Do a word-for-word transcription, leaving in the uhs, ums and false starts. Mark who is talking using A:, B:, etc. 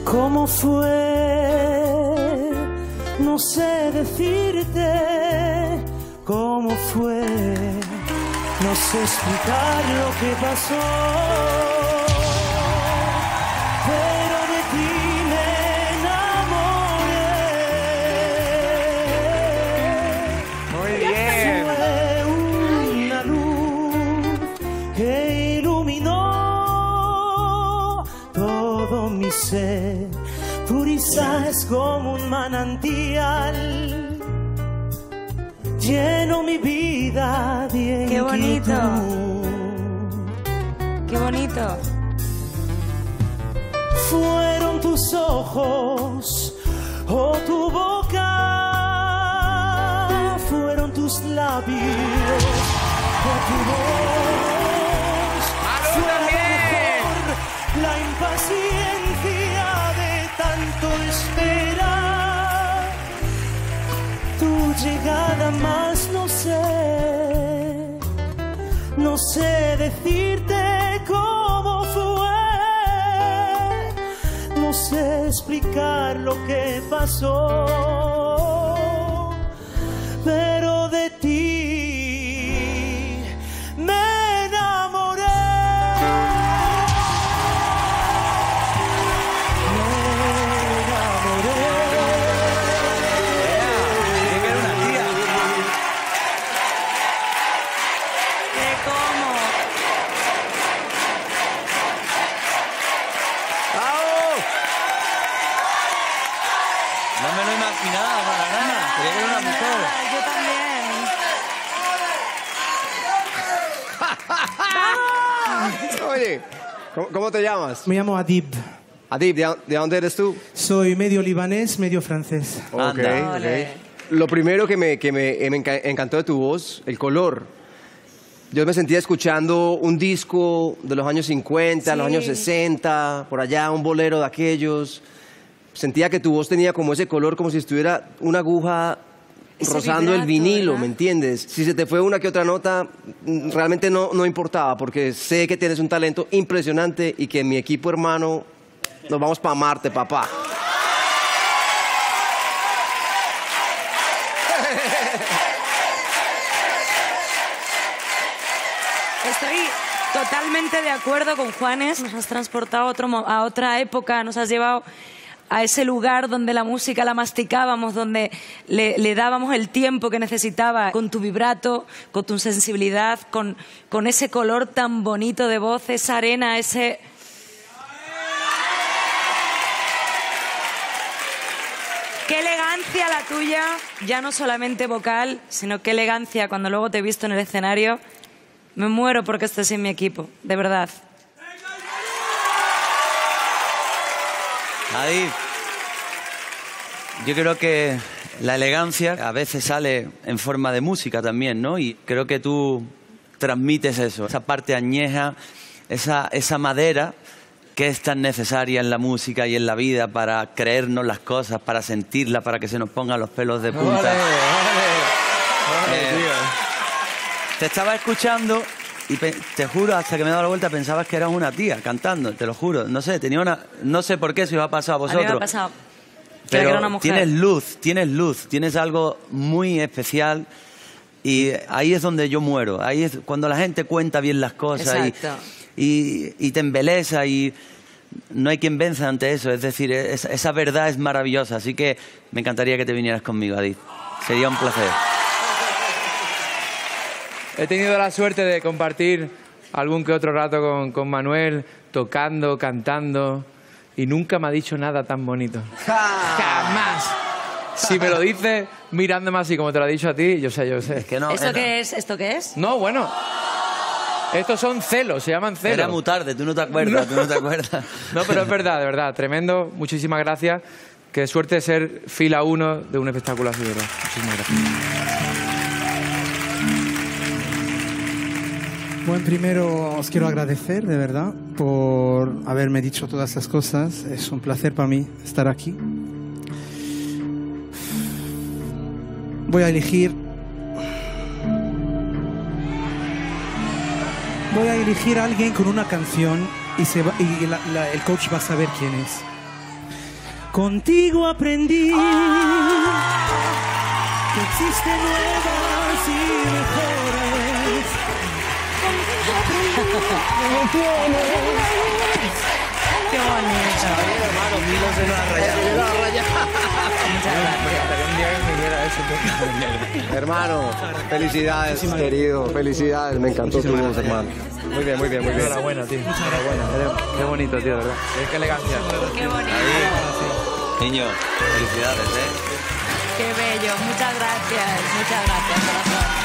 A: ¿Cómo fue? No sé decirte cómo fue. No sé explicar lo que pasó. Pero de ti me enamoré.
B: Muy bien.
A: Fue una luz que iluminó todo mi ser. Tu risa es como un manantial, lleno mi vida de
C: ¡Qué bonito!
A: inquietud.
C: ¡Qué bonito!
A: Fueron tus ojos o tu boca, fueron tus labios o tu voz. Fue a lo mejor la impaciencia de tanto esperar tu llegada, más no sé, no sé decirte cómo fue, no sé explicar lo que pasó, pero de ti me enamoré.
D: No me lo imaginaba para nada. Quería que era una mujer.
C: Yo también.
B: Oye, ¿cómo, ¿cómo te llamas?
A: Me llamo Adib.
B: Adib, ¿de, ¿de dónde eres tú?
A: Soy medio libanés, medio francés.
B: Ok,
D: Anda.
B: ok. Lo primero que, me, que me, me enca- encantó de tu voz, el color. Yo me sentía escuchando un disco de los años cincuenta,
C: Sí.
B: los años sesenta, por allá, un bolero de aquellos. Sentía que tu voz tenía como ese color, como si estuviera una aguja
C: Ese
B: rozando el
C: vibrato,
B: vinilo,
C: ¿verdad?
B: ¿me entiendes? Si se te fue una que otra nota, mm, realmente no, no importaba, porque sé que tienes un talento impresionante y que mi equipo hermano, nos vamos para Marte, papá.
C: Estoy totalmente de acuerdo con Juanes. Nos has transportado a, otro mo- a otra época, nos has llevado a ese lugar donde la música la masticábamos, donde le, le dábamos el tiempo que necesitaba, con tu vibrato, con tu sensibilidad, con, con ese color tan bonito de voz, esa arena, ese... ¡Qué elegancia la tuya! Ya no solamente vocal, sino qué elegancia cuando luego te he visto en el escenario. Me muero porque estés en mi equipo, de verdad.
D: Adib, yo creo que la elegancia a veces sale en forma de música también, ¿no? Y creo que tú transmites eso, esa parte añeja, esa, esa madera que es tan necesaria en la música y en la vida para creernos las cosas, para sentirla, para que se nos pongan los pelos de punta.
B: Vale, vale. Vale,
D: Eh,
B: tío.
D: Te estaba escuchando y pe- te juro, hasta que me he dado la vuelta pensabas que eras una tía cantando, te lo juro. No sé, tenía una... No sé por qué si os ha pasado a
C: A mí
D: vosotros.
C: me ha pasado. Creía que era una
D: Pero
C: mujer.
D: tienes luz, tienes luz, tienes algo muy especial y ahí es donde yo muero. Ahí es cuando la gente cuenta bien las cosas y,
C: Exacto.
D: y, y te embelesa y no hay quien venza ante eso. Es decir, es- esa verdad es maravillosa. Así que me encantaría que te vinieras conmigo, Adib. Sería un placer.
E: He tenido la suerte de compartir algún que otro rato con, con Manuel, tocando, cantando, y nunca me ha dicho nada tan bonito. ¡Jamás! Si me lo dice mirándome así como te lo ha dicho a ti, yo sé, yo sé.
D: Es que no,
C: ¿Esto
D: era,
C: qué es? ¿Esto qué es?
E: No, bueno. Estos son celos, se llaman celos.
D: era muy tarde, tú no te acuerdas, tú no te acuerdas.
E: No, pero es verdad, de verdad. Tremendo. Muchísimas gracias. Qué suerte ser fila uno de un espectáculo así, de verdad. Muchísimas gracias.
A: Bueno, primero os quiero agradecer, de verdad, por haberme dicho todas esas cosas. Es un placer para mí estar aquí. Voy a elegir... Voy a elegir a alguien con una canción y, se va- y la- la- el coach va a saber quién es. Contigo aprendí que existen nuevas y mejores.
C: Qué bonito.
D: Hermano, Milo se nos ha rayado.
C: Muchas gracias.
B: Hermano, felicidades, querido, felicidades, me encantó tu voz, hermano. Muy bien, muy bien, muy bien.
E: Enhorabuena, tío. Enhorabuena. Qué bonito, tío, ¿verdad? Qué elegancia.
C: Qué bonito.
D: Niño, felicidades, ¿eh?
C: Qué bello. Muchas gracias. Muchas gracias, corazón.